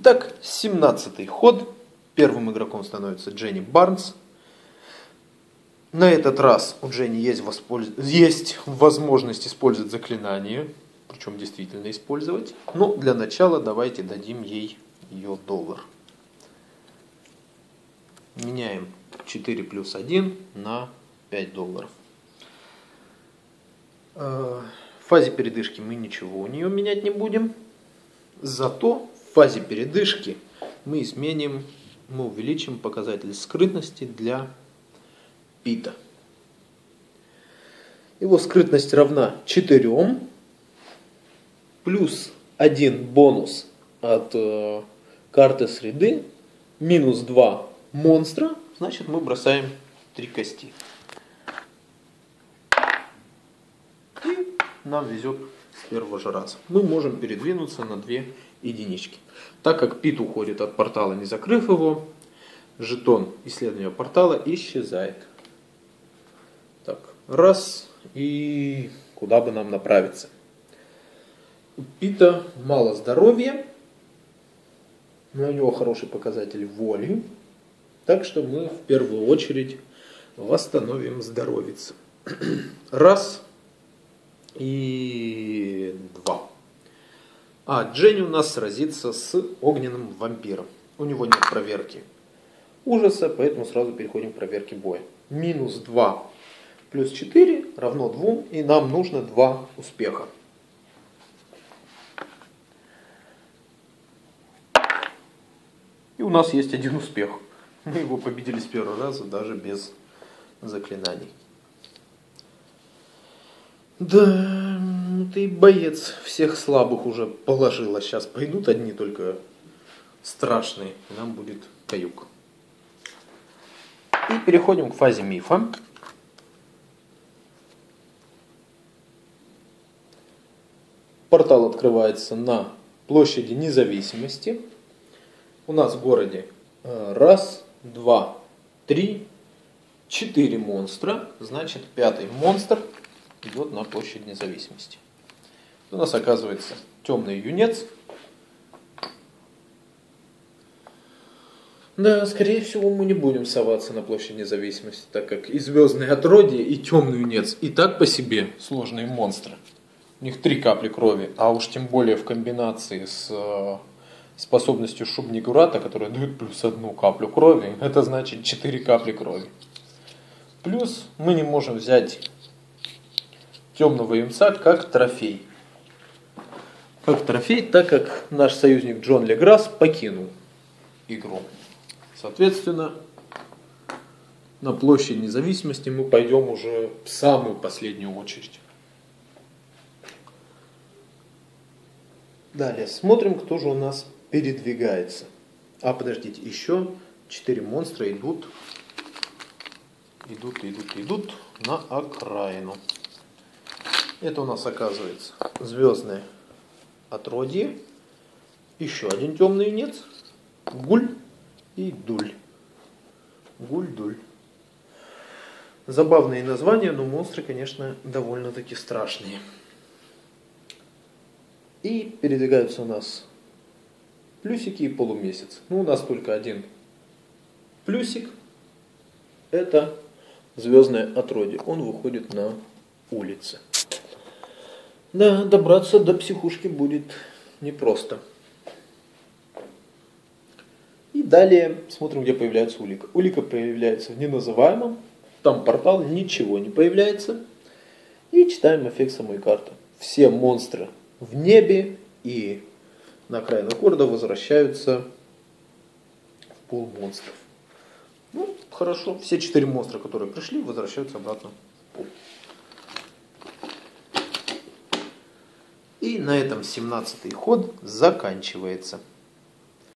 Итак, 17-й ход. Первым игроком становится Дженни Барнс. На этот раз у Дженни есть возможность использовать заклинание. Причем действительно использовать. Но для начала давайте дадим ей ее доллар. Меняем 4 плюс 1 на 5 долларов. В фазе передышки мы ничего у нее менять не будем. Зато в фазе передышки мы увеличим показатель скрытности для Пита. Его скрытность равна 4, плюс 1 бонус от карты среды, минус 2 монстра, значит мы бросаем 3 кости. И нам везет с первого же раза. Мы можем передвинуться на 2 единички. Так как Пит уходит от портала, не закрыв его, жетон исследования портала исчезает. Так, раз, и куда бы нам направиться? У Пита мало здоровья, но у него хороший показатель воли. Так что мы в первую очередь восстановим здоровьице. Раз и 2. А Дженни у нас сразится с огненным вампиром. У него нет проверки ужаса, поэтому сразу переходим к проверке боя. Минус 2 плюс 4 равно 2, и нам нужно 2 успеха. И у нас есть 1 успех. Мы его победили с первого раза, даже без заклинаний. Да, ты боец, всех слабых уже положила. Сейчас пойдут одни только страшные, и нам будет каюк. И переходим к фазе мифа. Портал открывается на площади Независимости. У нас в городе 1, 2, 3, 4 монстра. Значит, 5-й монстр идет на площадь Независимости. У нас оказывается темный юнец. Да, скорее всего, мы не будем соваться на площадь Независимости, так как и звездные отродья, и темный юнец и так по себе сложные монстры. У них 3 капли крови, а уж тем более в комбинации с способностью Шубнигурата, которая дает плюс 1 каплю крови, это значит 4 капли крови. Плюс мы не можем взять темного юнца как трофей. Как трофей, так как наш союзник Джон Леграсс покинул игру. Соответственно, на площадь Независимости мы пойдем уже в самую последнюю очередь. Далее смотрим, кто же у нас передвигается. А, подождите, еще 4 монстра идут на окраину. Это у нас оказывается звездное отродье, еще один темный юнец, Гуль и Дуль. Гуль-Дуль. Забавные названия, но монстры, конечно, довольно-таки страшные. И передвигаются у нас плюсики и полумесяц. Ну, у нас только один плюсик. Это звездное отродье. Он выходит на улицы. Да, добраться до психушки будет непросто. И далее смотрим, где появляется улика. Улика появляется в неназываемом. Там портал, ничего не появляется. И читаем эффект самой карты. Все монстры в небе и на окраинах города возвращаются в пул монстров. Ну, хорошо. Все 4 монстра, которые пришли, возвращаются обратно в пул. И на этом 17-й ход заканчивается.